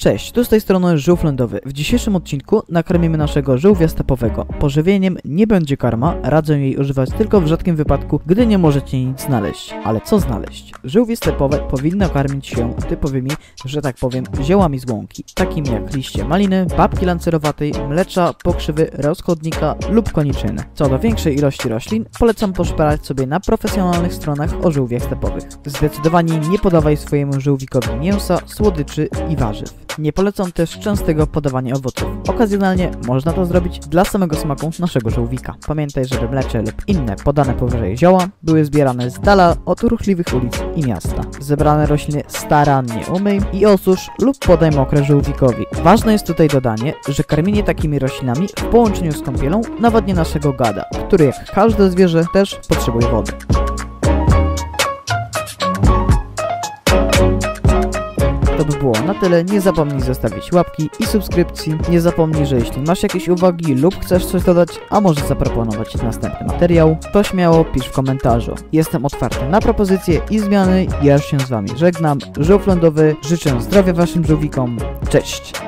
Cześć, tu z tej strony żółw lądowy. W dzisiejszym odcinku nakarmimy naszego żółwia stepowego. Pożywieniem nie będzie karma, radzę jej używać tylko w rzadkim wypadku, gdy nie możecie nic znaleźć. Ale co znaleźć? Żółwie stepowe powinny karmić się typowymi, że tak powiem, ziołami z łąki, takimi jak liście maliny, babki lancerowatej, mlecza, pokrzywy, rozchodnika lub koniczyny. Co do większej ilości roślin, polecam poszperać sobie na profesjonalnych stronach o żółwiach stepowych. Zdecydowanie nie podawaj swojemu żółwikowi mięsa, słodyczy i warzyw. Nie polecam też częstego podawania owoców. Okazjonalnie można to zrobić dla samego smaku naszego żółwika. Pamiętaj, żeby mlecze lub inne podane powyżej zioła były zbierane z dala od ruchliwych ulic i miasta. Zebrane rośliny starannie umyj i osusz lub podaj mokre żółwikowi. Ważne jest tutaj dodanie, że karmienie takimi roślinami w połączeniu z kąpielą nawadnia naszego gada, który jak każde zwierzę też potrzebuje wody. To by było na tyle, nie zapomnij zostawić łapki i subskrypcji, nie zapomnij, że jeśli masz jakieś uwagi lub chcesz coś dodać, a może zaproponować następny materiał, to śmiało pisz w komentarzu. Jestem otwarty na propozycje i zmiany, ja już się z wami żegnam, żółw lądowy, życzę zdrowia waszym żółwikom, cześć!